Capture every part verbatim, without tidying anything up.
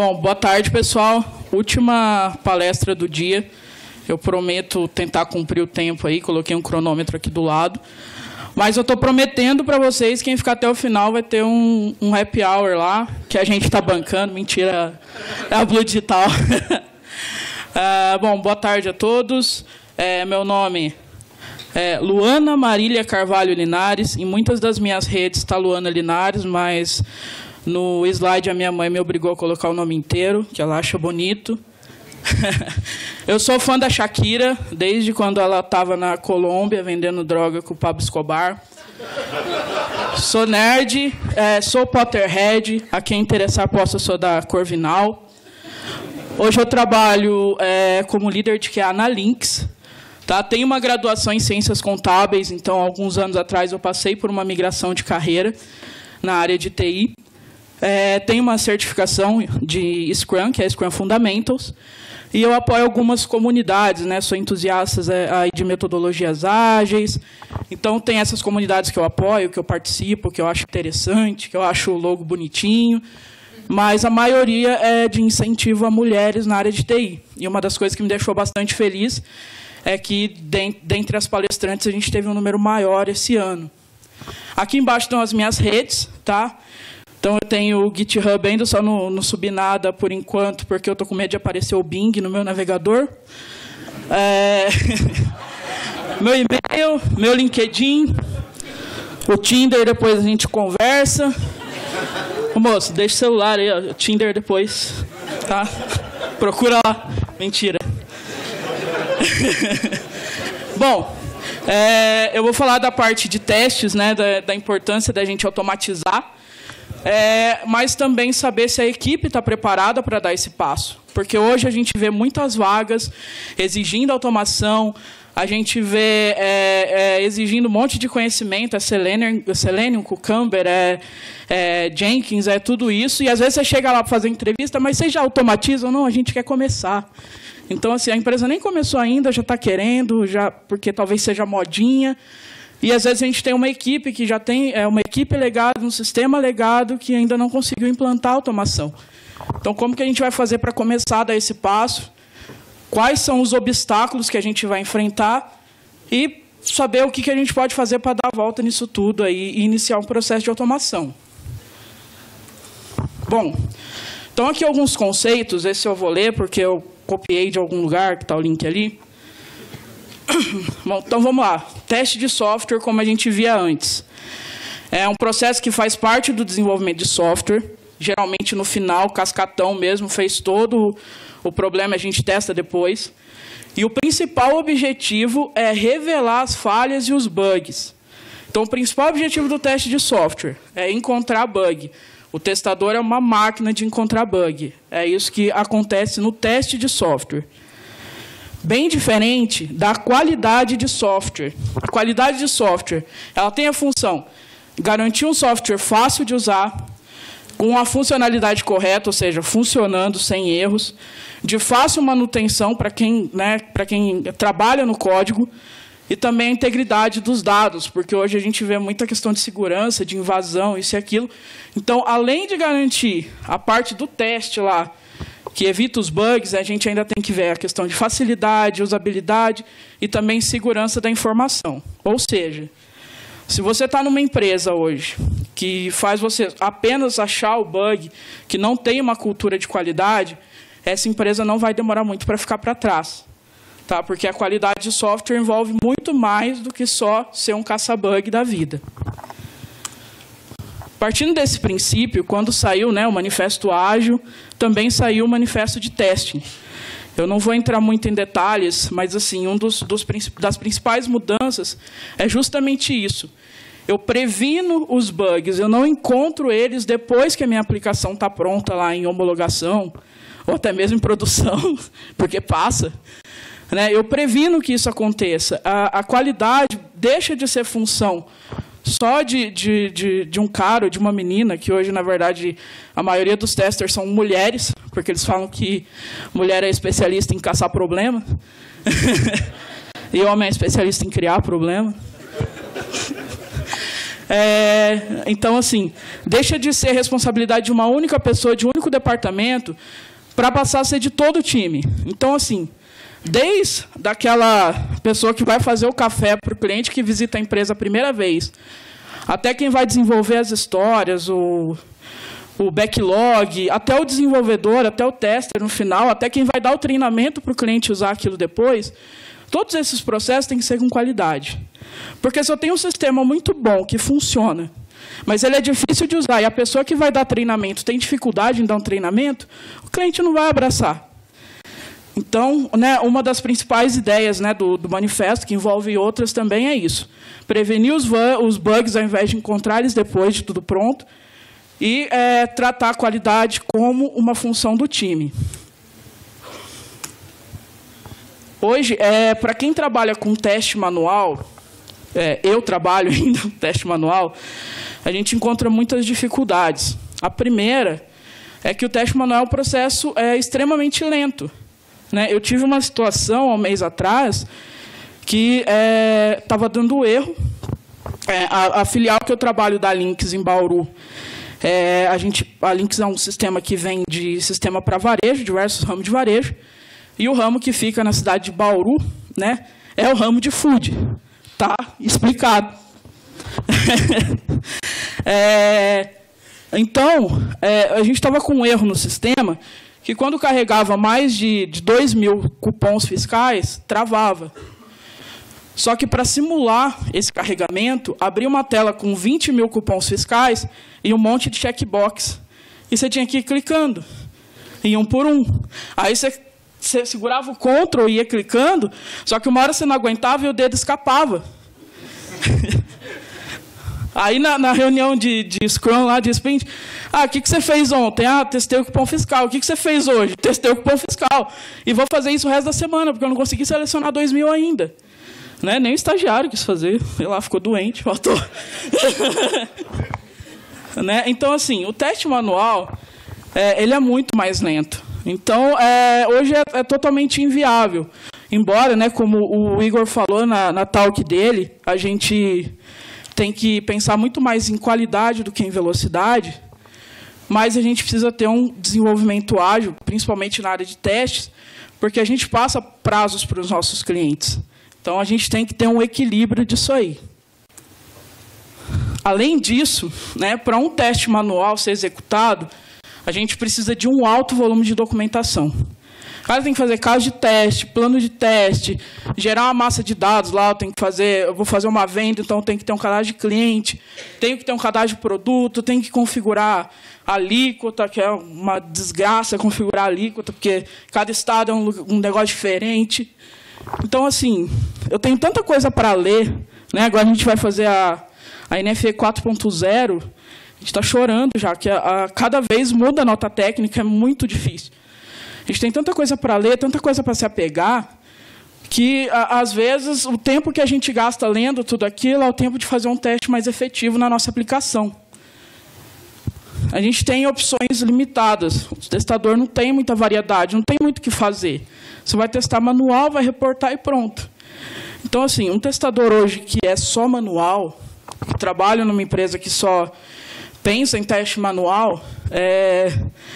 Bom, boa tarde, pessoal. Última palestra do dia. Eu prometo tentar cumprir o tempo aí, coloquei um cronômetro aqui do lado. Mas eu estou prometendo para vocês, quem ficar até o final vai ter um, um happy hour lá, que a gente está bancando. Mentira, é a Blue Digital. uh, bom, boa tarde a todos. É, meu nome é Luana Marília Carvalho Linares. Em muitas das minhas redes está Luana Linares, mas no slide a minha mãe me obrigou a colocar o nome inteiro, que ela acha bonito. Eu sou fã da Shakira, desde quando ela estava na Colômbia vendendo droga com o Pablo Escobar. Sou nerd, é, sou Potterhead, a quem interessar possa sou da Corvinal. Hoje eu trabalho é, como líder de Q A na Lynx. Tá? Tenho uma graduação em Ciências Contábeis, então, alguns anos atrás, eu passei por uma migração de carreira na área de T I. É, tenho uma certificação de Scrum, que é Scrum Fundamentals, e eu apoio algumas comunidades, né? Sou entusiasta é, de metodologias ágeis, então tem essas comunidades que eu apoio, que eu participo, que eu acho interessante, que eu acho o logo bonitinho, mas a maioria é de incentivo a mulheres na área de T I. E uma das coisas que me deixou bastante feliz é que, dentre as palestrantes, a gente teve um número maior esse ano. Aqui embaixo estão as minhas redes, tá? Então, eu tenho o GitHub ainda, só não, não subi nada por enquanto, porque eu estou com medo de aparecer o Bing no meu navegador. É... meu e-mail, meu LinkedIn, o Tinder, depois a gente conversa. Ô, moço, deixa o celular aí, ó, o Tinder depois, tá? Procura lá. Mentira. Bom, é, eu vou falar da parte de testes, né, da, da importância da gente automatizar. É, mas também saber se a equipe está preparada para dar esse passo. Porque hoje a gente vê muitas vagas exigindo automação, a gente vê é, é, exigindo um monte de conhecimento, é Selenium, Selenium Cucumber, é, é Jenkins, é tudo isso, e às vezes você chega lá para fazer entrevista, mas vocês já automatizam? Não, a gente quer começar. Então, assim, a empresa nem começou ainda, já está querendo, já, porque talvez seja modinha. E, às vezes, a gente tem uma equipe que já tem é, uma equipe legada, um sistema legado que ainda não conseguiu implantar a automação. Então, como que a gente vai fazer para começar a dar esse passo? Quais são os obstáculos que a gente vai enfrentar? E saber o que, que a gente pode fazer para dar a volta nisso tudo aí, e iniciar um processo de automação. Bom, então, aqui alguns conceitos. Esse eu vou ler, porque eu copiei de algum lugar, que está o link ali. Bom, então vamos lá. Teste de software, como a gente via antes. É um processo que faz parte do desenvolvimento de software. Geralmente, no final, cascatão mesmo, fez todo o problema, a gente testa depois. E o principal objetivo é revelar as falhas e os bugs. Então, o principal objetivo do teste de software é encontrar bug. O testador é uma máquina de encontrar bug. É isso que acontece no teste de software. Bem diferente da qualidade de software. A qualidade de software, ela tem a função de garantir um software fácil de usar, com a funcionalidade correta, ou seja, funcionando sem erros, de fácil manutenção para quem, né, para quem trabalha no código, e também a integridade dos dados, porque hoje a gente vê muita questão de segurança, de invasão, isso e aquilo. Então, além de garantir a parte do teste lá, que evita os bugs, a gente ainda tem que ver a questão de facilidade, usabilidade e também segurança da informação. Ou seja, se você está numa empresa hoje que faz você apenas achar o bug, que não tem uma cultura de qualidade, essa empresa não vai demorar muito para ficar para trás. Tá? Porque a qualidade de software envolve muito mais do que só ser um caça-bug da vida. Partindo desse princípio, quando saiu, né, o Manifesto Ágil, também saiu o Manifesto de Testing. Eu não vou entrar muito em detalhes, mas assim, um dos, dos das principais mudanças é justamente isso. Eu previno os bugs, eu não encontro eles depois que a minha aplicação está pronta lá em homologação, ou até mesmo em produção, porque passa. Né? Eu previno que isso aconteça. A, a qualidade deixa de ser função só de, de, de, de um cara ou de uma menina, que hoje, na verdade, a maioria dos testers são mulheres, porque eles falam que mulher é especialista em caçar problema, e homem é especialista em criar problema. É, então, assim, deixa de ser responsabilidade de uma única pessoa, de um único departamento, para passar a ser de todo o time. Então, assim, desde daquela pessoa que vai fazer o café para o cliente que visita a empresa a primeira vez, até quem vai desenvolver as histórias, o, o backlog, até o desenvolvedor, até o tester no final, até quem vai dar o treinamento para o cliente usar aquilo depois, todos esses processos têm que ser com qualidade. Porque se eu tenho um sistema muito bom, que funciona, mas ele é difícil de usar, e a pessoa que vai dar treinamento tem dificuldade em dar um treinamento, o cliente não vai abraçar. Então, né, uma das principais ideias, né, do, do manifesto, que envolve outras também, é isso. Prevenir os, os bugs ao invés de encontrar eles depois de tudo pronto, e é, tratar a qualidade como uma função do time. Hoje, é, para quem trabalha com teste manual, é, eu trabalho ainda com teste manual, a gente encontra muitas dificuldades. A primeira é que o teste manual é um processo é, extremamente lento. Né? Eu tive uma situação, há um mês atrás, que estava é, dando erro. É, a, a filial que eu trabalho da Lynx, em Bauru, é, a, gente, a Lynx é um sistema que vem de sistema para varejo, diversos ramos de varejo, e o ramo que fica na cidade de Bauru, né, é o ramo de food. Tá explicado. é, então, é, a gente estava com um erro no sistema, que quando carregava mais de, de dois mil cupons fiscais, travava. Só que para simular esse carregamento, abria uma tela com vinte mil cupons fiscais e um monte de checkbox. E você tinha que ir clicando, em um por um. Aí você, você segurava o control e ia clicando, só que uma hora você não aguentava e o dedo escapava. Aí, na, na reunião de, de Scrum, lá de Sprint, ah, o que, que você fez ontem? Ah, testei o cupom fiscal. O que, que você fez hoje? Testei o cupom fiscal. E vou fazer isso o resto da semana, porque eu não consegui selecionar dois mil ainda. Né? Nem o estagiário quis fazer. Sei lá, ficou doente, faltou. Né? Então, assim, o teste manual, é, ele é muito mais lento. Então, é, hoje é, é totalmente inviável. Embora, né, como o Igor falou na, na talk dele, a gente tem que pensar muito mais em qualidade do que em velocidade, mas a gente precisa ter um desenvolvimento ágil, principalmente na área de testes, porque a gente passa prazos para os nossos clientes. Então, a gente tem que ter um equilíbrio disso aí. Além disso, né, para um teste manual ser executado, a gente precisa de um alto volume de documentação. O cara tem que fazer caso de teste, plano de teste, gerar uma massa de dados lá, eu tenho que fazer, eu vou fazer uma venda, então tem que ter um cadastro de cliente, tenho que ter um cadastro de produto, tenho que configurar a alíquota, que é uma desgraça configurar a alíquota, porque cada estado é um, um negócio diferente. Então, assim, eu tenho tanta coisa para ler, né? Agora a gente vai fazer a, a N F E quatro ponto zero, a gente está chorando já, que a, a, cada vez muda a nota técnica, é muito difícil. A gente tem tanta coisa para ler, tanta coisa para se apegar, que, a, às vezes, o tempo que a gente gasta lendo tudo aquilo é o tempo de fazer um teste mais efetivo na nossa aplicação. A gente tem opções limitadas. O testador não tem muita variedade, não tem muito o que fazer. Você vai testar manual, vai reportar e pronto. Então, assim, um testador hoje que é só manual, que trabalha numa empresa que só pensa em teste manual, é...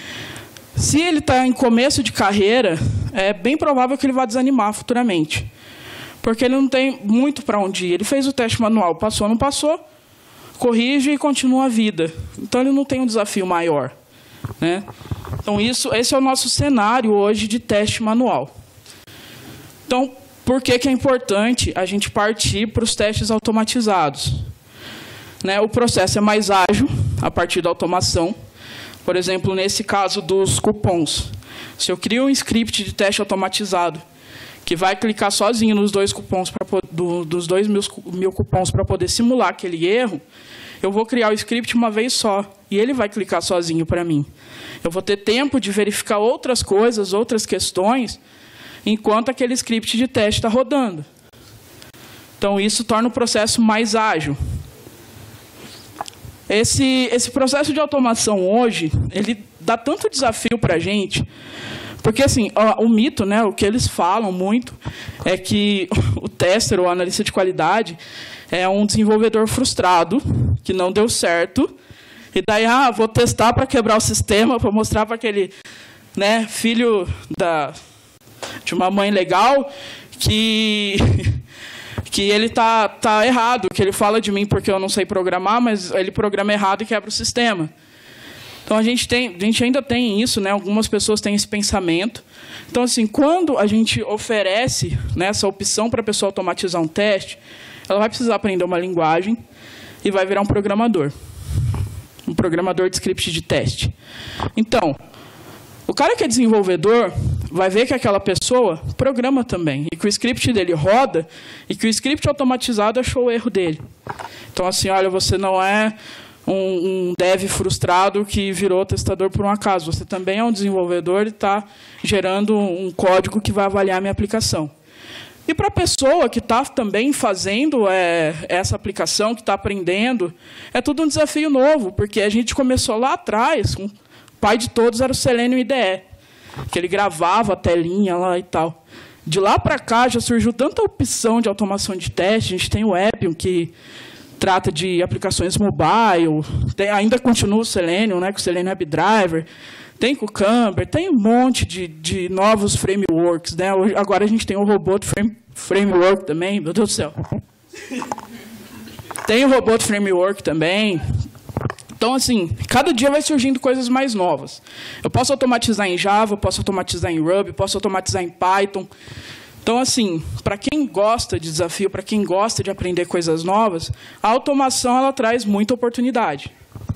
se ele está em começo de carreira, é bem provável que ele vá desanimar futuramente. Porque ele não tem muito para onde ir. Ele fez o teste manual, passou, não passou, corrige e continua a vida. Então, ele não tem um desafio maior. Né? Então, isso, esse é o nosso cenário hoje de teste manual. Então, por que, que é importante a gente partir para os testes automatizados? Né? O processo é mais ágil a partir da automação. Por exemplo, nesse caso dos cupons. Se eu crio um script de teste automatizado que vai clicar sozinho nos dois cupons pra, do, dos dois mil, mil cupons para poder simular aquele erro, eu vou criar o script uma vez só e ele vai clicar sozinho para mim. Eu vou ter tempo de verificar outras coisas, outras questões, enquanto aquele script de teste está rodando. Então, isso torna o processo mais ágil. Esse, esse processo de automação hoje, ele dá tanto desafio para a gente, porque assim, o, o mito, né, o que eles falam muito, é que o tester, ou analista de qualidade, é um desenvolvedor frustrado, que não deu certo, e daí, ah, vou testar para quebrar o sistema, para mostrar para aquele, né, filho da, de uma mãe legal que, que ele está tá errado, que ele fala de mim porque eu não sei programar, mas ele programa errado e quebra o sistema. Então, a gente, tem, a gente ainda tem isso, né? Algumas pessoas têm esse pensamento. Então, assim, quando a gente oferece, né, essa opção para a pessoa automatizar um teste, ela vai precisar aprender uma linguagem e vai virar um programador. Um programador de script de teste. Então, o cara que é desenvolvedor vai ver que aquela pessoa programa também, e que o script dele roda, e que o script automatizado achou o erro dele. Então, assim, olha, você não é um, um dev frustrado que virou testador por um acaso. Você também é um desenvolvedor e está gerando um código que vai avaliar a minha aplicação. E para a pessoa que está também fazendo é, essa aplicação, que está aprendendo, é tudo um desafio novo, porque a gente começou lá atrás, com, o pai de todos era o Selenium I D E, que ele gravava a telinha lá e tal. De lá para cá já surgiu tanta opção de automação de teste, a gente tem o Appium, que trata de aplicações mobile, tem, ainda continua o Selenium, né, com o Selenium WebDriver, tem Cucumber, tem um monte de, de novos frameworks, né? Agora a gente tem o Robot frame, Framework também, meu Deus do céu. Tem o Robot Framework também. Então, assim, cada dia vai surgindo coisas mais novas. Eu posso automatizar em Java, posso automatizar em Ruby, posso automatizar em Python. Então, assim, para quem gosta de desafio, para quem gosta de aprender coisas novas, a automação ela traz muita oportunidade.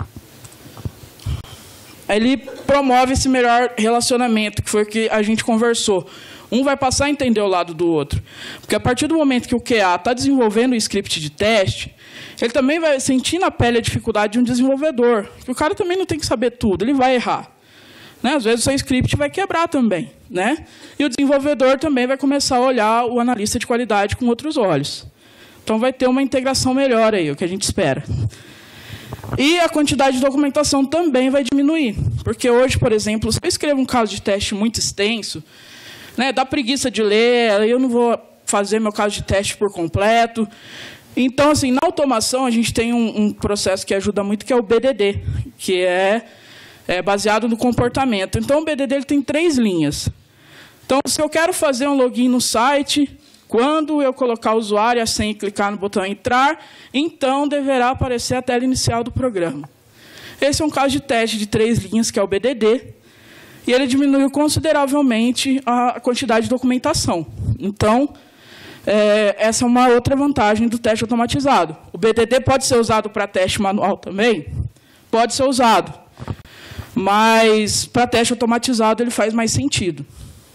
Ele promove esse melhor relacionamento, que foi o que a gente conversou. Um vai passar a entender o lado do outro. Porque a partir do momento que o Q A está desenvolvendo o script de teste, ele também vai sentir na pele a dificuldade de um desenvolvedor. Que o cara também não tem que saber tudo, ele vai errar. Né? Às vezes o seu script vai quebrar também. Né? E o desenvolvedor também vai começar a olhar o analista de qualidade com outros olhos. Então vai ter uma integração melhor aí, o que a gente espera. E a quantidade de documentação também vai diminuir. Porque hoje, por exemplo, se eu escrevo um caso de teste muito extenso, né, dá preguiça de ler, eu não vou fazer meu caso de teste por completo. Então, assim, na automação, a gente tem um, um processo que ajuda muito, que é o B D D, que é, é baseado no comportamento. Então, o B D D ele tem três linhas. Então, se eu quero fazer um login no site, quando eu colocar o usuário e a senha e clicar no botão entrar, então deverá aparecer a tela inicial do programa. Esse é um caso de teste de três linhas, que é o B D D, e ele diminuiu consideravelmente a quantidade de documentação. Então, é, essa é uma outra vantagem do teste automatizado. O B D D pode ser usado para teste manual também? Pode ser usado. Mas, para teste automatizado, ele faz mais sentido.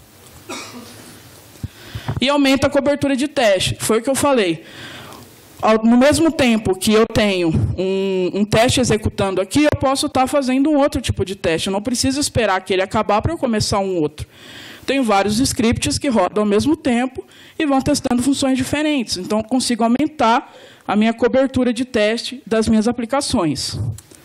E aumenta a cobertura de teste. Foi o que eu falei. No mesmo tempo que eu tenho um, um teste executando aqui, eu posso estar fazendo um outro tipo de teste. Eu não preciso esperar que ele acabar para eu começar um outro. Tenho vários scripts que rodam ao mesmo tempo e vão testando funções diferentes. Então, eu consigo aumentar a minha cobertura de teste das minhas aplicações.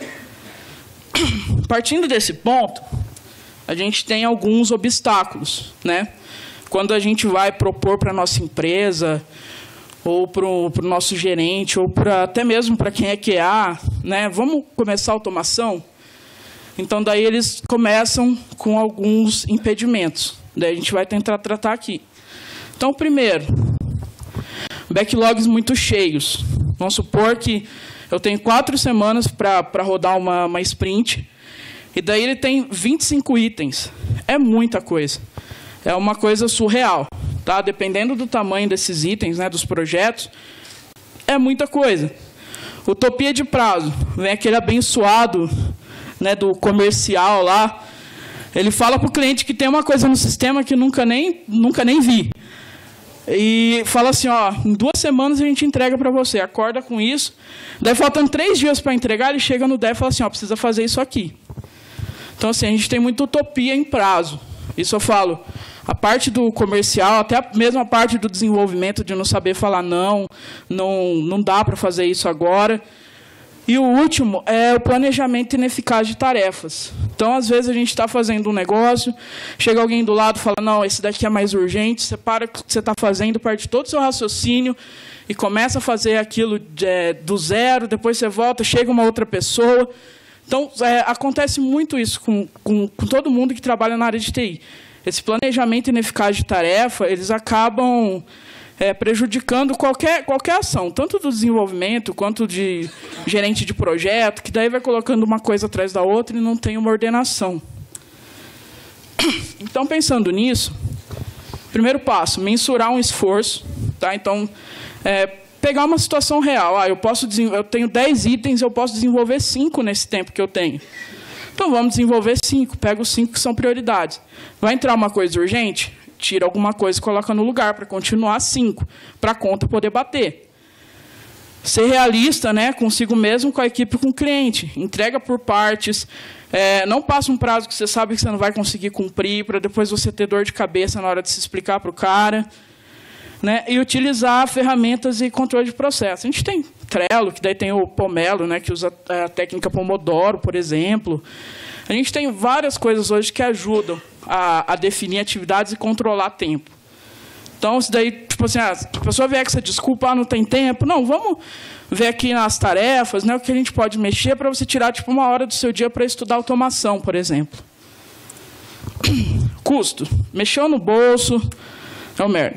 Partindo desse ponto, a gente tem alguns obstáculos, né? Quando a gente vai propor para a nossa empresa, ou para o nosso gerente, ou pra, até mesmo para quem é Q A, né? Vamos começar a automação? Então, daí eles começam com alguns impedimentos. Daí a gente vai tentar tratar aqui. Então, primeiro, backlogs muito cheios. Vamos supor que eu tenho quatro semanas para rodar uma, uma sprint, e daí ele tem vinte e cinco itens. É muita coisa. É uma coisa surreal. Tá? Dependendo do tamanho desses itens, né, dos projetos, é muita coisa. Utopia de prazo. Vem aquele abençoado, né, do comercial lá. Ele fala para o cliente que tem uma coisa no sistema que nunca nem, nunca nem vi. E fala assim, ó, em duas semanas a gente entrega para você. Acorda com isso. Daí, faltando três dias para entregar, ele chega no dev e fala assim, ó, precisa fazer isso aqui. Então, assim, a gente tem muita utopia em prazo. Isso eu falo. A parte do comercial, até a mesma parte do desenvolvimento, de não saber falar não, não, não dá para fazer isso agora. E o último é o planejamento ineficaz de tarefas. Então, às vezes, a gente está fazendo um negócio, chega alguém do lado e fala, não, esse daqui é mais urgente, você para o que você está fazendo, perde todo o seu raciocínio e começa a fazer aquilo de, é, do zero, depois você volta, chega uma outra pessoa. Então, é, acontece muito isso com, com, com todo mundo que trabalha na área de T I. Esse planejamento ineficaz de tarefa, eles acabam... É, prejudicando qualquer, qualquer ação, tanto do desenvolvimento quanto de gerente de projeto, que daí vai colocando uma coisa atrás da outra e não tem uma ordenação. Então, pensando nisso, primeiro passo, mensurar um esforço. Tá? Então, é, pegar uma situação real. Ah, eu, posso, eu tenho dez itens, eu posso desenvolver cinco nesse tempo que eu tenho. Então, vamos desenvolver cinco. Pega os cinco que são prioridades. Vai entrar uma coisa urgente? Tira alguma coisa e coloca no lugar para continuar cinco, para a conta poder bater. Ser realista, né, consigo mesmo, com a equipe, com o cliente. Entrega por partes. É, não passa um prazo que você sabe que você não vai conseguir cumprir, para depois você ter dor de cabeça na hora de se explicar para o cara. Né, e utilizar ferramentas e controle de processo. A gente tem Trello, que daí tem o Pomelo, né, que usa a técnica Pomodoro, por exemplo. A gente tem várias coisas hoje que ajudam a, a definir atividades e controlar tempo. Então, se daí, tipo assim, ah, a pessoa vier com essa desculpa, ah, não tem tempo. Não, vamos ver aqui nas tarefas, né, o que a gente pode mexer para você tirar tipo, uma hora do seu dia para estudar automação, por exemplo. Custo. Mexeu no bolso, é uma merda.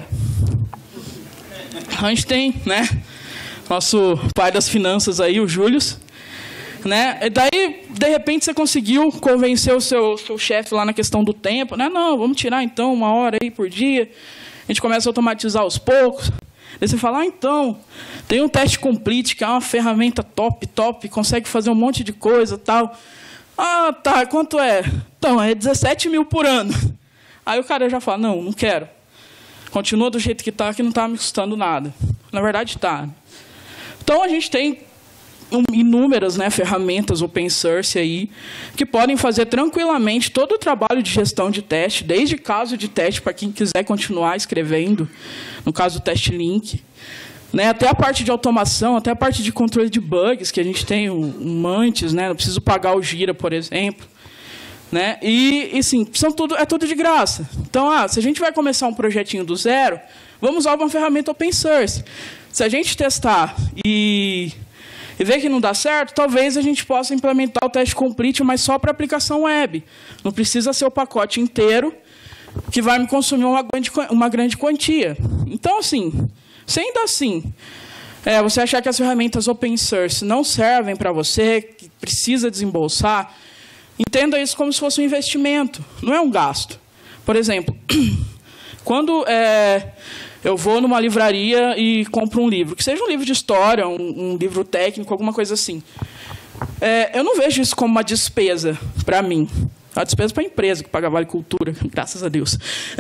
A gente tem, né, nosso pai das finanças aí, o Júlio. Né? E daí, de repente, você conseguiu convencer o seu, seu chefe lá na questão do tempo. Né? Não, vamos tirar, então, uma hora aí por dia. A gente começa a automatizar aos poucos. Daí você fala, ah, então, tem um teste complete, que é uma ferramenta top, top, consegue fazer um monte de coisa tal. Ah, tá, quanto é? Então, é dezessete mil por ano. Aí o cara já fala, não, não quero. Continua do jeito que está, que não está me custando nada. Na verdade, está. Então, a gente tem inúmeras, né, ferramentas open source aí, que podem fazer tranquilamente todo o trabalho de gestão de teste, desde caso de teste, para quem quiser continuar escrevendo, no caso do teste link, né, até a parte de automação, até a parte de controle de bugs, que a gente tem um, um Mantis, né, não preciso pagar o Gira, por exemplo. Né, e, e sim, são tudo, é tudo de graça. Então, ah, se a gente vai começar um projetinho do zero, vamos usar uma ferramenta open source. Se a gente testar e... e ver que não dá certo, talvez a gente possa implementar o teste complete, mas só para aplicação web. Não precisa ser o pacote inteiro, que vai me consumir uma grande, uma grande quantia. Então, assim, se ainda assim, é, você achar que as ferramentas open source não servem para você, que precisa desembolsar, entenda isso como se fosse um investimento, não é um gasto. Por exemplo, quando... É, eu vou numa livraria e compro um livro, que seja um livro de história, um, um livro técnico, alguma coisa assim. É, eu não vejo isso como uma despesa para mim. É uma despesa para a empresa, que paga Vale Cultura, graças a Deus.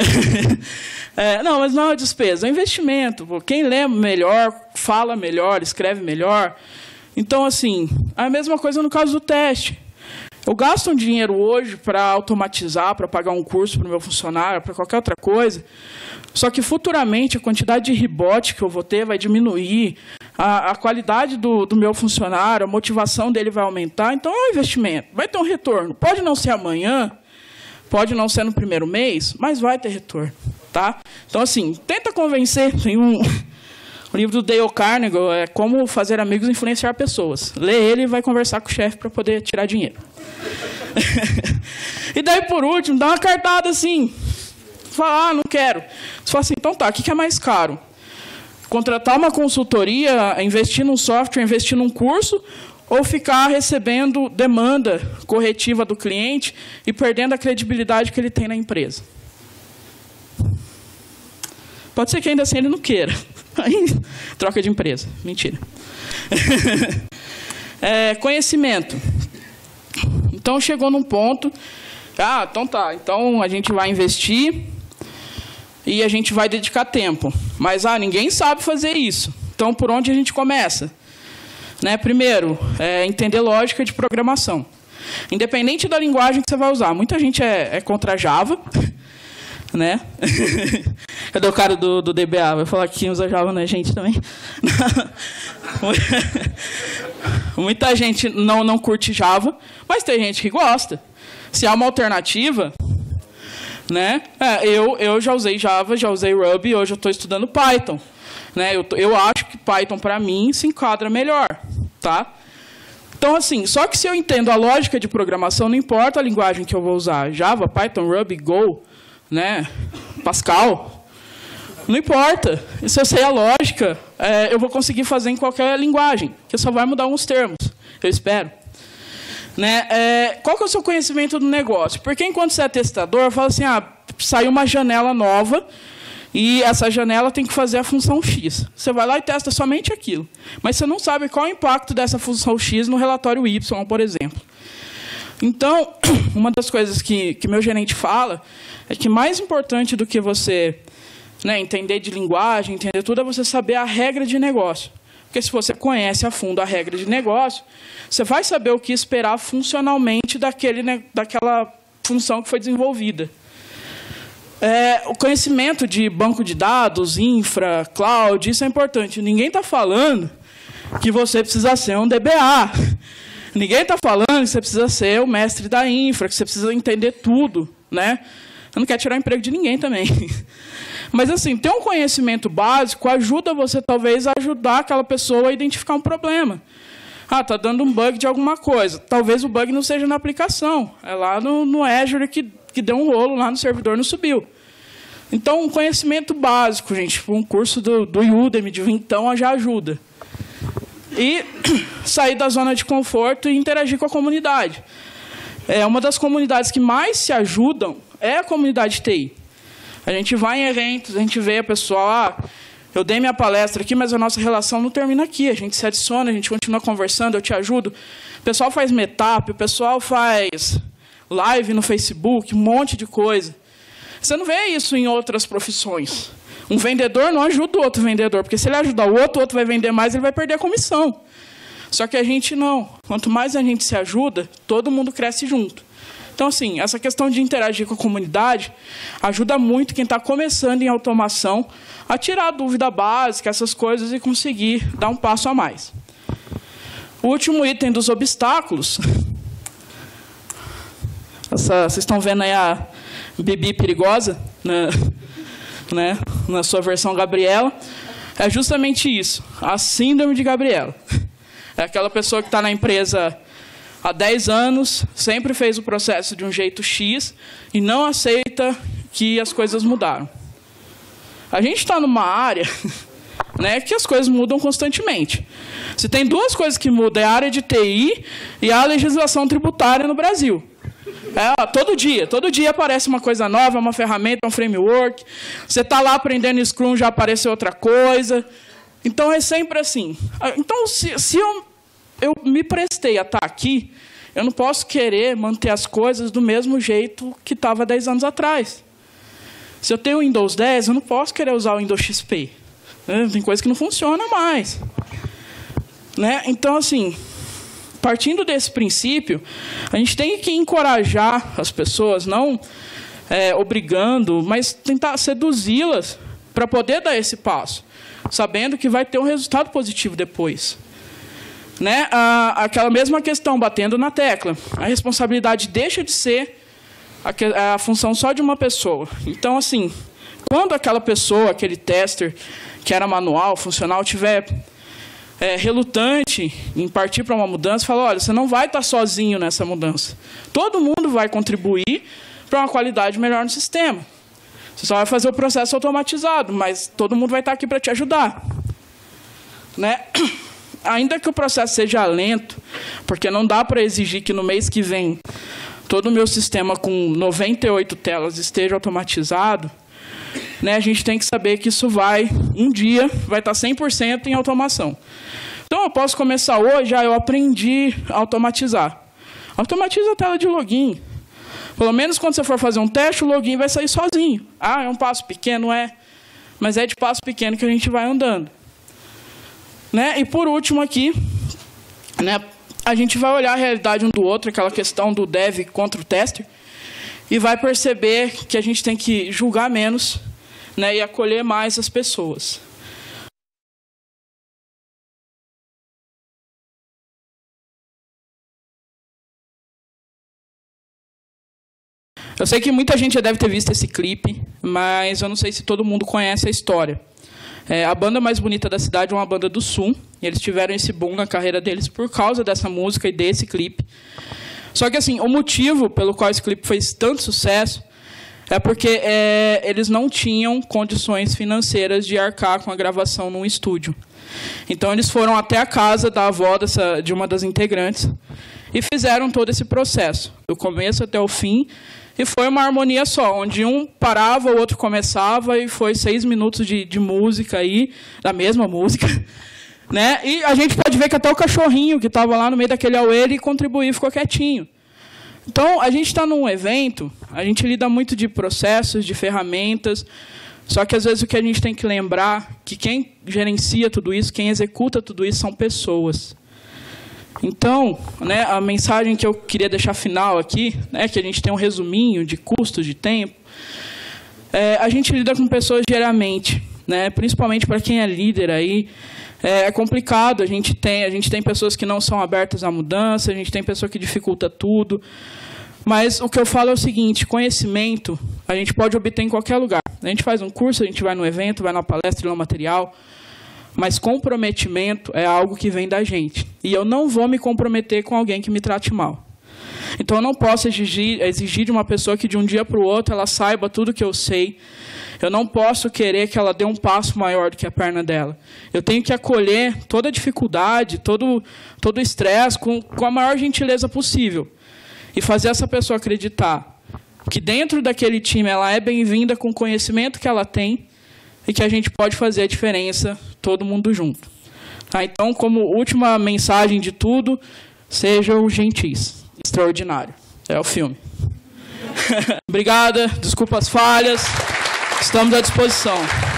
É, não, mas não é uma despesa, é um investimento. Quem lê melhor, fala melhor, escreve melhor. Então, assim, é a mesma coisa no caso do teste. Eu gasto um dinheiro hoje para automatizar, para pagar um curso para o meu funcionário, para qualquer outra coisa, só que futuramente a quantidade de rebote que eu vou ter vai diminuir, a, a qualidade do, do meu funcionário, a motivação dele vai aumentar, então é um investimento, vai ter um retorno. Pode não ser amanhã, pode não ser no primeiro mês, mas vai ter retorno. Tá? Então, assim, tenta convencer, tem um... O livro do Dale Carnegie é Como Fazer Amigos e Influenciar Pessoas. Lê ele e vai conversar com o chefe para poder tirar dinheiro. E daí, por último, dá uma cartada assim. Fala, ah, não quero. Você fala assim, então tá, o que é mais caro? Contratar uma consultoria, investir num software, investir num curso, ou ficar recebendo demanda corretiva do cliente e perdendo a credibilidade que ele tem na empresa? Pode ser que ainda assim ele não queira. Aí, troca de empresa. Mentira. É, conhecimento. Então, chegou num ponto... Ah, então tá. Então, a gente vai investir e a gente vai dedicar tempo. Mas, ah, ninguém sabe fazer isso. Então, por onde a gente começa? Né? Primeiro, é entender lógica de programação. Independente da linguagem que você vai usar. Muita gente é, é contra Java... Né? Cadê o cara do, do D B A? Vai falar que quem usa Java não é gente também? Muita gente não, não curte Java, mas tem gente que gosta. Se há uma alternativa, né? É, eu, eu já usei Java, já usei Ruby, hoje eu estou estudando Python. Né? Eu, eu acho que Python, para mim, se enquadra melhor. Tá? Então, assim, só que se eu entendo a lógica de programação, não importa a linguagem que eu vou usar, Java, Python, Ruby, Go, né? Pascal, não importa. E se eu sei a lógica, é, eu vou conseguir fazer em qualquer linguagem, que só vai mudar alguns termos, eu espero. Né? É, qual que é o seu conhecimento do negócio? Porque enquanto você é testador, fala assim, ah, saiu uma janela nova e essa janela tem que fazer a função X. Você vai lá e testa somente aquilo. Mas você não sabe qual é o impacto dessa função X no relatório Y, por exemplo. Então, uma das coisas que, que meu gerente fala é que mais importante do que você, né, entender de linguagem, entender tudo, é você saber a regra de negócio. Porque se você conhece a fundo a regra de negócio, você vai saber o que esperar funcionalmente daquele, daquela função que foi desenvolvida. É, o conhecimento de banco de dados, infra, cloud, isso é importante. Ninguém está falando que você precisa ser um D B A. Ninguém está falando que você precisa ser o mestre da infra, que você precisa entender tudo, né? Eu não quero tirar o emprego de ninguém também. Mas, assim, ter um conhecimento básico ajuda você, talvez, a ajudar aquela pessoa a identificar um problema. Ah, está dando um bug de alguma coisa. Talvez o bug não seja na aplicação. É lá no, no Azure que, que deu um rolo, lá no servidor não subiu. Então, um conhecimento básico, gente. Um curso do, do Udemy, de Vintão, já ajuda. E sair da zona de conforto e interagir com a comunidade. É, uma das comunidades que mais se ajudam é a comunidade de T I. A gente vai em eventos, a gente vê a pessoa, ah, eu dei minha palestra aqui, mas a nossa relação não termina aqui. A gente se adiciona, a gente continua conversando, eu te ajudo. O pessoal faz meetup, o pessoal faz live no Facebook, um monte de coisa. Você não vê isso em outras profissões. Um vendedor não ajuda o outro vendedor, porque se ele ajudar o outro, o outro vai vender mais, ele vai perder a comissão. Só que a gente não. Quanto mais a gente se ajuda, todo mundo cresce junto. Então, assim, essa questão de interagir com a comunidade ajuda muito quem está começando em automação a tirar a dúvida básica, essas coisas, e conseguir dar um passo a mais. O último item dos obstáculos. Essa, vocês estão vendo aí a Bibi perigosa, né? Né, na sua versão Gabriela, é justamente isso, a síndrome de Gabriela. É aquela pessoa que está na empresa há dez anos, sempre fez o processo de um jeito X e não aceita que as coisas mudaram. A gente está numa área, né, que as coisas mudam constantemente. Se tem duas coisas que mudam, é a área de T I e a legislação tributária no Brasil. É, todo dia, todo dia aparece uma coisa nova, uma ferramenta, um framework. Você está lá aprendendo Scrum, já apareceu outra coisa. Então, é sempre assim. Então, se, se eu, eu me prestei a estar aqui, eu não posso querer manter as coisas do mesmo jeito que estava dez anos atrás. Se eu tenho o Windows dez, eu não posso querer usar o Windows X P. Né? Tem coisa que não funciona mais. Né? Então, assim... Partindo desse princípio, a gente tem que encorajar as pessoas, não é, obrigando, mas tentar seduzi-las para poder dar esse passo, sabendo que vai ter um resultado positivo depois. Né? A, aquela mesma questão, batendo na tecla. A responsabilidade deixa de ser a, a função só de uma pessoa. Então, assim, quando aquela pessoa, aquele tester, que era manual, funcional, tiver... É, relutante em partir para uma mudança, fala, olha, você não vai estar sozinho nessa mudança. Todo mundo vai contribuir para uma qualidade melhor no sistema. Você só vai fazer o processo automatizado, mas todo mundo vai estar aqui para te ajudar. Né? Ainda que o processo seja lento, porque não dá para exigir que no mês que vem todo o meu sistema com noventa e oito telas esteja automatizado, né, a gente tem que saber que isso vai, um dia, vai estar cem por cento em automação. Então, eu posso começar hoje, já eu aprendi a automatizar. Automatiza a tela de login. Pelo menos quando você for fazer um teste, o login vai sair sozinho. Ah, é um passo pequeno? É. Mas é de passo pequeno que a gente vai andando. Né? E por último aqui, né, a gente vai olhar a realidade um do outro, aquela questão do dev contra o tester, e vai perceber que a gente tem que julgar menos, né, e acolher mais as pessoas. Eu sei que muita gente já deve ter visto esse clipe, mas eu não sei se todo mundo conhece a história. É, a banda mais bonita da cidade é uma banda do Sul, e eles tiveram esse boom na carreira deles por causa dessa música e desse clipe. Só que assim, o motivo pelo qual esse clipe fez tanto sucesso é porque é, eles não tinham condições financeiras de arcar com a gravação num estúdio. Então eles foram até a casa da avó dessa, de uma das integrantes e fizeram todo esse processo, do começo até o fim. E foi uma harmonia só, onde um parava, o outro começava, e foi seis minutos de, de música aí, da mesma música. Né? E a gente pode ver que até o cachorrinho que estava lá no meio daquele auê, ele contribuiu e ficou quietinho. Então, a gente está num evento, a gente lida muito de processos, de ferramentas, só que às vezes o que a gente tem que lembrar é que quem gerencia tudo isso, quem executa tudo isso são pessoas. Então, né, a mensagem que eu queria deixar final aqui, né, que a gente tem um resuminho de custos de tempo, é, a gente lida com pessoas diariamente, né, principalmente para quem é líder aí, é, é complicado, a gente, tem, a gente tem pessoas que não são abertas à mudança, a gente tem pessoa que dificulta tudo, mas o que eu falo é o seguinte, conhecimento a gente pode obter em qualquer lugar. A gente faz um curso, a gente vai no evento, vai na palestra, lê um material, mas comprometimento é algo que vem da gente. E eu não vou me comprometer com alguém que me trate mal. Então, eu não posso exigir, exigir de uma pessoa que, de um dia para o outro, ela saiba tudo que eu sei. Eu não posso querer que ela dê um passo maior do que a perna dela. Eu tenho que acolher toda a dificuldade, todo todo o estresse, com, com a maior gentileza possível. E fazer essa pessoa acreditar que, dentro daquele time, ela é bem-vinda com o conhecimento que ela tem, e que a gente pode fazer a diferença todo mundo junto. Tá? Então, como última mensagem de tudo, sejam gentis. Extraordinário. É o filme. Obrigada, desculpa as falhas, estamos à disposição.